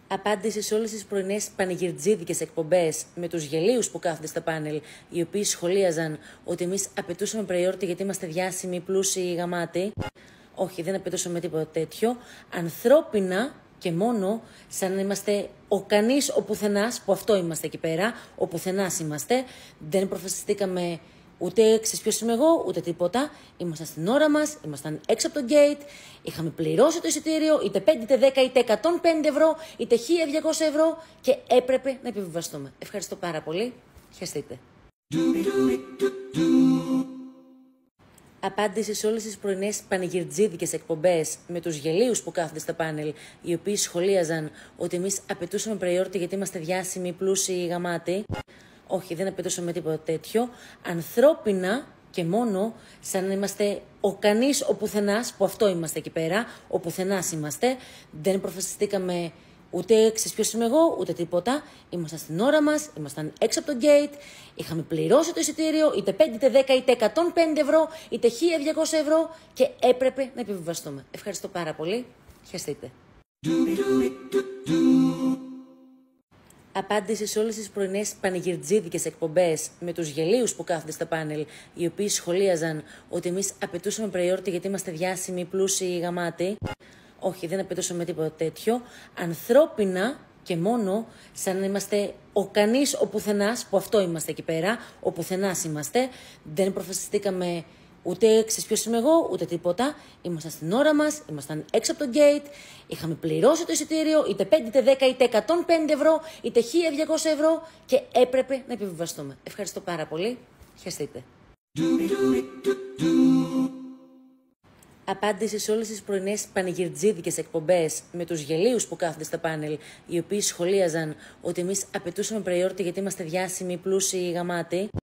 Απάντηση σε όλες τις πρωινές πανηγυρτζίδικες εκπομπές με τους γελίους που κάθονται στα πάνελ, οι οποίοι σχολίαζαν ότι εμείς απαιτούσαμε προϊόρτη γιατί είμαστε διάσημοι, πλούσιοι, γαμάτοι. Όχι, δεν απαιτούσαμε τίποτα τέτοιο. Ανθρώπινα και μόνο, σαν να είμαστε ο κανείς ο πουθενάς, που αυτό είμαστε εκεί πέρα, ο πουθενάς είμαστε. Δεν αποφασιστήκαμε ούτε ξέρεις ποιος είμαι εγώ, ούτε τίποτα. Ήμασταν στην ώρα μας, ήμασταν έξω από το gate, είχαμε πληρώσει το εισιτήριο, είτε 5, είτε 10, είτε 105 ευρώ, είτε 1.200 ευρώ και έπρεπε να επιβιβαστούμε. Ευχαριστώ πάρα πολύ. Χαιρετείτε. Απάντηση σε όλες τις πρωινές πανηγυρτζίδικες εκπομπές με τους γελίους που κάθονται στα πάνελ, οι οποίοι σχολίαζαν ότι εμείς απαιτούσαμε προϊόρτη γιατί είμαστε διάσημοι, πλούσιοι, γαμάτοι. Όχι, δεν απαιτούσαμε τίποτα τέτοιο. Ανθρώπινα και μόνο, σαν να είμαστε ο κανείς ο πουθενάς, που αυτό είμαστε εκεί πέρα, ο πουθενάς είμαστε. Δεν αποφασιστήκαμε ούτε ξέρεις ποιος είμαι εγώ, ούτε τίποτα. Ήμασταν στην ώρα μας, ήμασταν έξω από το gate, είχαμε πληρώσει το εισιτήριο, είτε 5, είτε 10, είτε 105 ευρώ, είτε 1.200 ευρώ και έπρεπε να επιβιβαστούμε. Ευχαριστώ πάρα πολύ. Χαιρετείτε. Απάντηση σε όλες τις πρωινές πανηγυρτζίδικες εκπομπές με τους γελίους που κάθονται στα πάνελ, οι οποίοι σχολίαζαν ότι εμείς απαιτούσαμε προϊόρτη γιατί είμαστε διάσημοι, πλούσιοι, γαμάτοι. Όχι, δεν απαιτούσαμε τίποτα τέτοιο. Ανθρώπινα και μόνο, σαν να είμαστε ο κανείς ο πουθενάς, που αυτό είμαστε εκεί πέρα, ο πουθενάς είμαστε. Δεν αποφασιστήκαμε ούτε ξέρεις ποιος είμαι εγώ, ούτε τίποτα. Ήμασταν στην ώρα μας, ήμασταν έξω από το gate, είχαμε πληρώσει το εισιτήριο, είτε 5, είτε 10, είτε 105 ευρώ, είτε 1.200 ευρώ και έπρεπε να επιβιβαστούμε. Ευχαριστώ πάρα πολύ. Χαιρετείτε. Απάντηση σε όλες τις πρωινές πανηγυρτζίδικες εκπομπές με τους γελίους που κάθονται στα πάνελ, οι οποίοι σχολίαζαν ότι εμείς απαιτούσαμε προϊόρτη γιατί είμαστε διάσημοι, πλούσιοι, γαμάτοι.